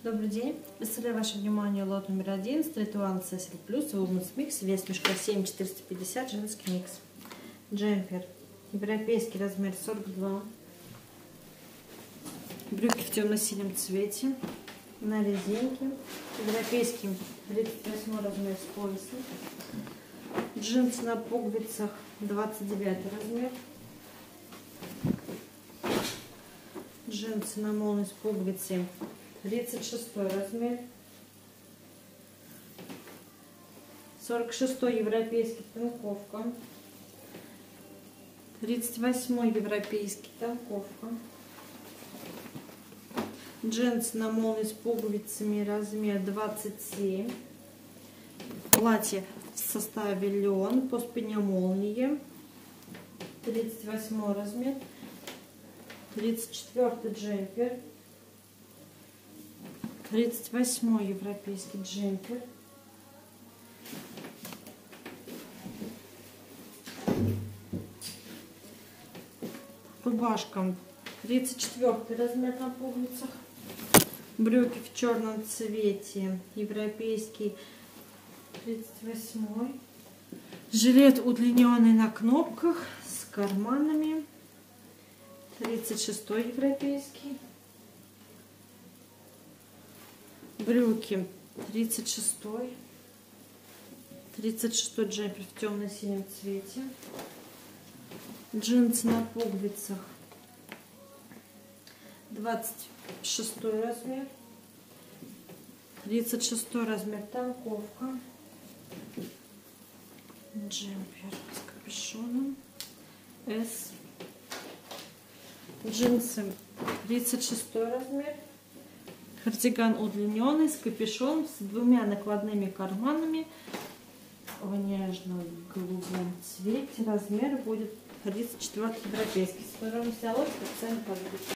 Добрый день. Представляю ваше внимание лот номер 1, Streetone Cecil Plus, Women's Mix, вес мешка 7,450, женский микс. Джемпер, европейский размер 42. Брюки в темно-синем цвете, на резинке. Европейский 38 размер с поясом. Джинсы на пуговицах 29 размер. Джинсы на молнии с пуговицей 36 размер. 46 европейский танковка. 38 европейский танковка. Джинсы на молнии с пуговицами размер 27. Платье в составе лен по спине молнии 38 размер. 34 джемпер. 38 европейский джемпер. Рубашка 34 размер на пуговицах. Брюки в черном цвете, европейский 38. Жилет удлиненный на кнопках с карманами 36 европейский. Брюки 36. 36 джемпер в темно-синем цвете. Джинсы на пуговицах 26 размер. 36 размер танковка. Джемпер с капюшоном S. Джинсы 36 размер. Кардиган удлиненный с капюшоном, с двумя накладными карманами в нежно-голубом цвете. Размер будет 34 европейский. С вторым взялось,